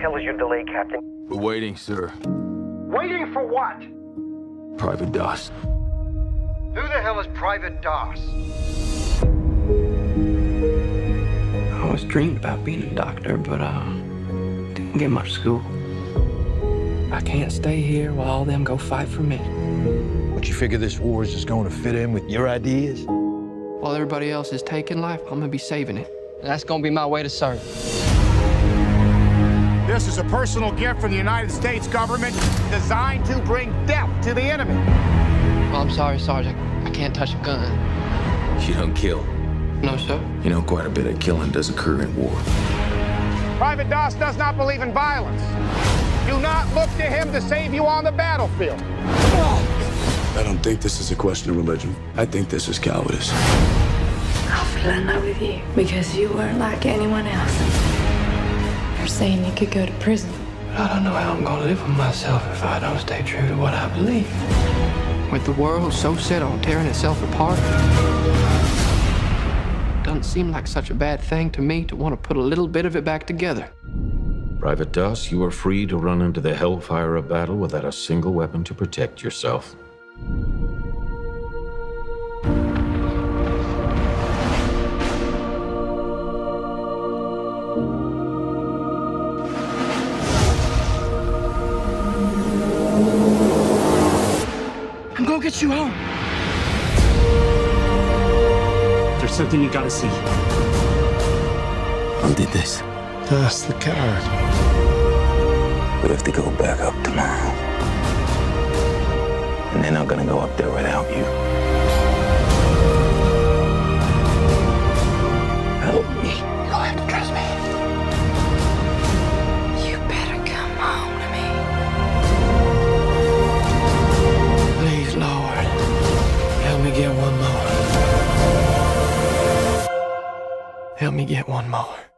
hell is your delay, Captain? We're waiting, sir. Waiting for what? Private Doss. Who the hell is Private Doss? I always dreamed about being a doctor, but didn't get much school. I can't stay here while all them go fight for me. But you figure this war is just going to fit in with your ideas? While everybody else is taking life, I'm gonna be saving it. And that's gonna be my way to serve. This is a personal gift from the United States government designed to bring death to the enemy. Well, I'm sorry, Sergeant. I can't touch a gun. You don't kill. No, sir. You know, quite a bit of killing does occur in war. Private Doss does not believe in violence. Do not look to him to save you on the battlefield. I don't think this is a question of religion. I think this is cowardice. I fell in love with you because you weren't like anyone else. You're saying you could go to prison. But I don't know how I'm gonna live with myself if I don't stay true to what I believe. With the world so set on tearing itself apart, doesn't seem like such a bad thing to me to want to put a little bit of it back together. Private Doss, you are free to run into the hellfire of battle without a single weapon to protect yourself. I'm gonna get you home. There's something you gotta see. Who did this? That's the card. We have to go back up tomorrow. And they're not gonna go up there without you. Help me. You'll have to trust me. You better come home to me. Please, Lord, help me get one more. Help me get one more.